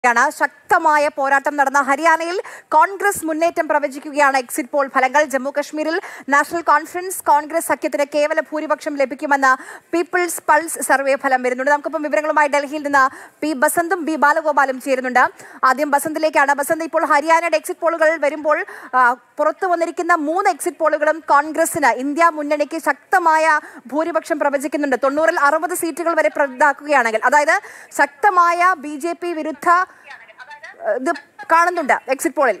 ശക്തമായ പോരാട്ടം നടന്ന ഹരിയാനയിൽ കോൺഗ്രസ് മുന്നേറ്റം പ്രവചിക്കുകയാണ് എക്സിറ്റ് പോൾ ഫലങ്ങൾ. ജമ്മു കശ്മീരിൽ നാഷണൽ കോൺഫറൻസ് കോൺഗ്രസ് സഖ്യത്തിന് കേവല ഭൂരിപക്ഷം ലഭിക്കുമെന്ന പീപ്പിൾസ് പൾസ് സർവേ ഫലം വരുന്നുണ്ട്. നമുക്കിപ്പം വിവരങ്ങളുമായി ഡൽഹിയിൽ നിന്ന് പി ബസന്തും ബി ബാലഗോപാലും ചേരുന്നുണ്ട്. ആദ്യം ബസന്തിലേക്കാണ്. ബസന്ത്, ഇപ്പോൾ ഹരിയാനയുടെ എക്സിറ്റ് പോളുകൾ വരുമ്പോൾ പുറത്തു വന്നിരിക്കുന്ന 3 എക്സിറ്റ് പോളുകളും കോൺഗ്രസിന്, ഇന്ത്യ മുന്നണിക്ക് ശക്തമായ ഭൂരിപക്ഷം പ്രവചിക്കുന്നുണ്ട്. 90-ൽ 60 സീറ്റുകൾ വരെ റദ്ദാക്കുകയാണെങ്കിൽ, അതായത് ശക്തമായ BJP വിരുദ്ധ ഇത് കാണുന്നുണ്ട് എക്സിറ്റ് പോളിൽ.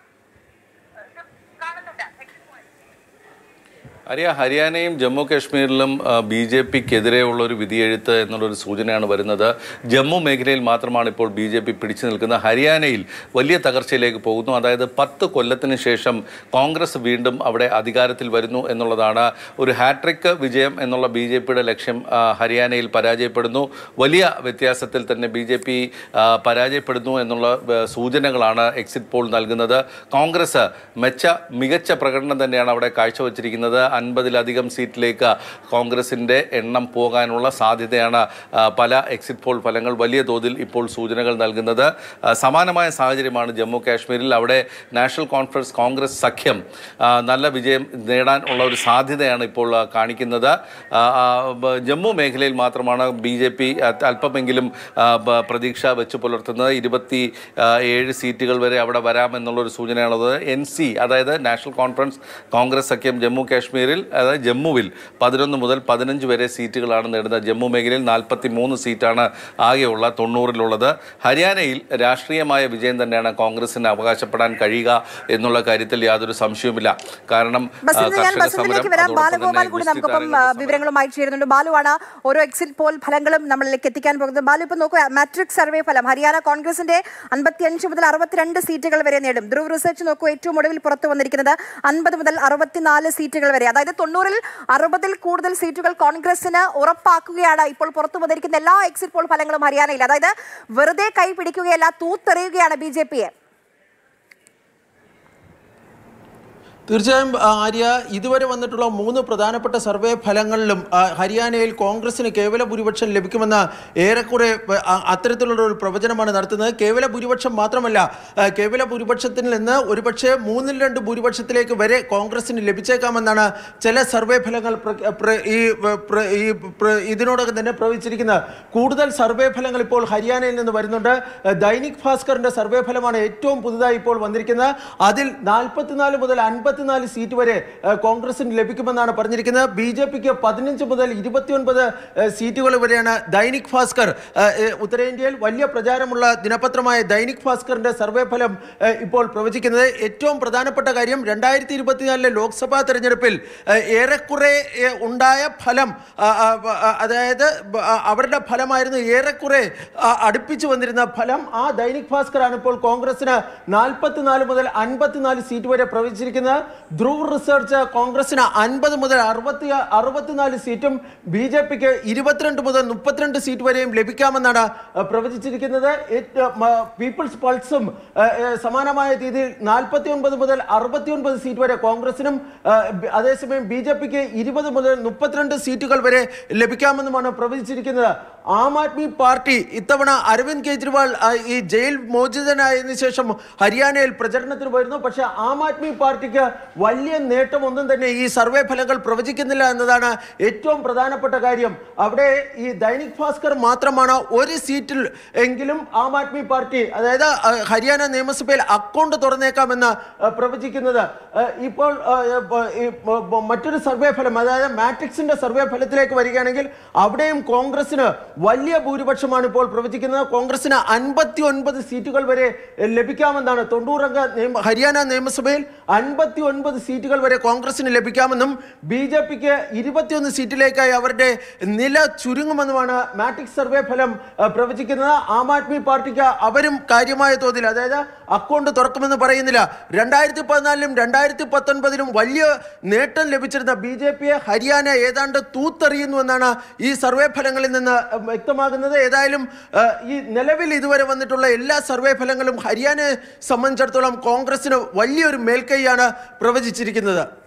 ഹരിയാനയും ജമ്മു കാശ്മീരിലും BJPക്കെതിരെയുള്ള ഒരു വിധിയെഴുത്ത് എന്നുള്ളൊരു സൂചനയാണ് വരുന്നത്. ജമ്മു മേഖലയിൽ മാത്രമാണ് ഇപ്പോൾ BJP പിടിച്ചു നിൽക്കുന്നത്. ഹരിയാനയിൽ വലിയ തകർച്ചയിലേക്ക് പോകുന്നു. അതായത് 10 കൊല്ലത്തിന് ശേഷം കോൺഗ്രസ് വീണ്ടും അവിടെ അധികാരത്തിൽ വരുന്നു എന്നുള്ളതാണ്. ഒരു ഹാട്രിക് വിജയം എന്നുള്ള BJPയുടെ ലക്ഷ്യം ഹരിയാനയിൽ പരാജയപ്പെടുന്നു. വലിയ വ്യത്യാസത്തിൽ തന്നെ BJP പരാജയപ്പെടുന്നു എന്നുള്ള സൂചനകളാണ് എക്സിറ്റ് പോൾ നൽകുന്നത്. കോൺഗ്രസ് മികച്ച പ്രകടനം തന്നെയാണ് അവിടെ കാഴ്ചവെച്ചിരിക്കുന്നത്. 50-ലധികം സീറ്റിലേക്ക് കോൺഗ്രസിൻ്റെ എണ്ണം പോകാനുള്ള സാധ്യതയാണ് പല എക്സിറ്റ് പോൾ ഫലങ്ങൾ വലിയ തോതിൽ ഇപ്പോൾ സൂചനകൾ നൽകുന്നത്. സമാനമായ സാഹചര്യമാണ് ജമ്മു കാശ്മീരിൽ. അവിടെ നാഷണൽ കോൺഫറൻസ് കോൺഗ്രസ് സഖ്യം നല്ല വിജയം നേടാൻ ഉള്ള ഒരു സാധ്യതയാണ് ഇപ്പോൾ കാണിക്കുന്നത്. ജമ്മു മേഖലയിൽ മാത്രമാണ് BJP അല്പമെങ്കിലും പ്രതീക്ഷ വെച്ച് പുലർത്തുന്നത്. 27 സീറ്റുകൾ വരെ അവിടെ വരാമെന്നുള്ളൊരു സൂചനയാണുള്ളത്. NC, അതായത് നാഷണൽ കോൺഫറൻസ് കോൺഗ്രസ് സഖ്യം ജമ്മു കാശ്മീരിൽ, അതായത് ജമ്മുവിൽ 11 മുതൽ 15 വരെ സീറ്റുകളാണ് നേടുന്നത്. ജമ്മു മേഖലയിൽ 43 സീറ്റാണ് ആകെയുള്ള 90-ലുള്ളത്. ഹരിയാനയിൽ രാഷ്ട്രീയമായ വിജയം തന്നെയാണ് കോൺഗ്രസിന് അവകാശപ്പെടാൻ കഴിയുക എന്നുള്ള കാര്യത്തിൽ യാതൊരു സംശയവുമില്ല. കാരണം ബാലഗോപാൽ കൂടി നമുക്കൊപ്പം വിവരങ്ങളുമായി ചേരുന്നുണ്ട്. ബാലുവാണ് ഓരോ എക്സിറ്റ് പോൾ ഫലങ്ങളും നമ്മളിലേക്ക് എത്തിക്കാൻ പോകുന്നത്. ബാലു, ഇപ്പം നോക്കുക, മാട്രിക്സ് സർവേ ഫലം ഹരിയാന കോൺഗ്രസിന്റെ 55 മുതൽ 62 സീറ്റുകൾ വരെ നേടും. ധ്രുവ് റിസർച്ച് നോക്കൂ, ഏറ്റവും ഒടുവിൽ പുറത്തു വന്നിരിക്കുന്നത് 50 മുതൽ 64 സീറ്റുകൾ വരെ, അതായത് 90-ൽ 60-ൽ കൂടുതൽ സീറ്റുകൾ കോൺഗ്രസിന് ഉറപ്പാക്കുകയാണ് ഇപ്പോൾ പുറത്തു വന്നിരിക്കുന്ന എല്ലാ എക്സിറ്റ് പോൾ ഫലങ്ങളും ഹരിയാനയിൽ. അതായത് വെറുതെ കൈ പിടിക്കുകയല്ല, തൂത്തെറിയുകയാണ് BJPയെ. തീർച്ചയായും ആര്യ, ഇതുവരെ വന്നിട്ടുള്ള 3 പ്രധാനപ്പെട്ട സർവേ ഫലങ്ങളിലും ഹരിയാനയിൽ കോൺഗ്രസിന് കേവല ഭൂരിപക്ഷം ലഭിക്കുമെന്ന ഏറെക്കുറെ അത്തരത്തിലുള്ള ഒരു പ്രവചനമാണ് നടത്തുന്നത്. കേവല ഭൂരിപക്ഷം മാത്രമല്ല, കേവല ഭൂരിപക്ഷത്തിൽ നിന്ന് ഒരുപക്ഷെ 3-2 ഭൂരിപക്ഷത്തിലേക്ക് വരെ കോൺഗ്രസിന് ലഭിച്ചേക്കാമെന്നാണ് ചില സർവേ ഫലങ്ങൾ ഇതിനോടകം തന്നെ പ്രവചിച്ചിരിക്കുന്നത്. കൂടുതൽ സർവേ ഫലങ്ങൾ ഇപ്പോൾ ഹരിയാനയിൽ നിന്ന് വരുന്നുണ്ട്. ദൈനിക് ഭാസ്കറിന്റെ സർവേ ഫലമാണ് ഏറ്റവും പുതുതായി ഇപ്പോൾ വന്നിരിക്കുന്നത്. അതിൽ 44 മുതൽ 54 സീറ്റ് വരെ കോൺഗ്രസിന് ലഭിക്കുമെന്നാണ് പറഞ്ഞിരിക്കുന്നത്. BJPക്ക് 15 മുതൽ 29 സീറ്റുകൾ വരെയാണ് ദൈനിക് ഭാസ്കർ, ഉത്തരേന്ത്യയിൽ വലിയ പ്രചാരമുള്ള ദിനപത്രമായ ദൈനിക് ഭാസ്കറിന്റെ സർവേ ഫലം ഇപ്പോൾ പ്രവചിക്കുന്നത്. ഏറ്റവും പ്രധാനപ്പെട്ട കാര്യം, 2024 ലോക്സഭാ തെരഞ്ഞെടുപ്പിൽ ഏറെക്കുറെ ഉണ്ടായ ഫലം, അതായത് അവരുടെ ഫലമായിരുന്നു ഏറെക്കുറെ അടുപ്പിച്ചു വന്നിരുന്ന ഫലം. ആ ദൈനിക് ഭാസ്കറാണ് ഇപ്പോൾ കോൺഗ്രസിന് 44 മുതൽ 54 സീറ്റ് വരെ പ്രവചിച്ചിരിക്കുന്നത്. ധ്രുവ് റിസർച്ച് കോൺഗ്രസിന് 50 മുതൽ 64 സീറ്റും BJPക്ക് 22 മുതൽ 32 സീറ്റ് വരെയും ലഭിക്കാമെന്നാണ് പ്രവചിച്ചിരിക്കുന്നത്. പീപ്പിൾസ് പൾസും സമാനമായ രീതിയിൽ 49 മുതൽ 69 സീറ്റ് വരെ കോൺഗ്രസിനും, അതേസമയം BJPക്ക് 20 മുതൽ 32 സീറ്റുകൾ വരെ ലഭിക്കാമെന്നുമാണ് പ്രവചിച്ചിരിക്കുന്നത്. ആം ആദ്മി പാർട്ടി ഇത്തവണ അരവിന്ദ് കെജ്രിവാൾ ഈ ജയിൽ മോചിതനായതിനു ശേഷം ഹരിയാനയിൽ പ്രചരണത്തിന് വരുന്നു. പക്ഷേ ആം ആദ്മി പാർട്ടിക്ക് വലിയ നേട്ടമൊന്നും തന്നെ ഈ സർവേ ഫലങ്ങൾ പ്രവചിക്കുന്നില്ല എന്നതാണ് ഏറ്റവും പ്രധാനപ്പെട്ട കാര്യം. അവിടെ ഈ ദൈനിക് ഭാസ്കർ മാത്രമാണ് ഒരു സീറ്റിൽ എങ്കിലും ആം ആദ്മി പാർട്ടി, അതായത് ഹരിയാന നിയമസഭയിൽ അക്കൗണ്ട് തുറന്നേക്കാമെന്ന് പ്രവചിക്കുന്നത്. ഇപ്പോൾ മറ്റൊരു സർവേ ഫലം, അതായത് മാട്രിക്സിന്റെ സർവേ ഫലത്തിലേക്ക് വരികയാണെങ്കിൽ അവിടെയും കോൺഗ്രസിന് വലിയ ഭൂരിപക്ഷമാണ് ഇപ്പോൾ പ്രവചിക്കുന്നത്. കോൺഗ്രസിന് 59 സീറ്റുകൾ വരെ ലഭിക്കാമെന്നാണ്. 90-അംഗ ഹരിയാന നിയമസഭയിൽ 59 സീറ്റുകൾ വരെ കോൺഗ്രസിന് ലഭിക്കാമെന്നും BJPക്ക് 21 സീറ്റിലേക്കായി അവരുടെ നില ചുരുങ്ങുമെന്നുമാണ് മാട്രിക്സ് സർവേ ഫലം പ്രവചിക്കുന്നത്. ആം ആദ്മി പാർട്ടിക്ക് അവരും കാര്യമായ തോതിൽ, അതായത് അക്കൗണ്ട് തുറക്കുമെന്ന് പറയുന്നില്ല. 2014-ലും 2019-ലും വലിയ നേട്ടം ലഭിച്ചിരുന്ന BJPയെ ഹരിയാന ഏതാണ്ട് തൂത്തെറിയുന്നുവെന്നാണ് ഈ സർവേ ഫലങ്ങളിൽ നിന്ന് വ്യക്തമാകുന്നത്. ഏതായാലും ഈ നിലവിൽ ഇതുവരെ വന്നിട്ടുള്ള എല്ലാ സർവേ ഫലങ്ങളും ഹരിയാനയെ സംബന്ധിച്ചിടത്തോളം കോൺഗ്രസിന് വലിയൊരു മേൽക്കൈയാണ് പ്രവചിച്ചിരിക്കുന്നത്.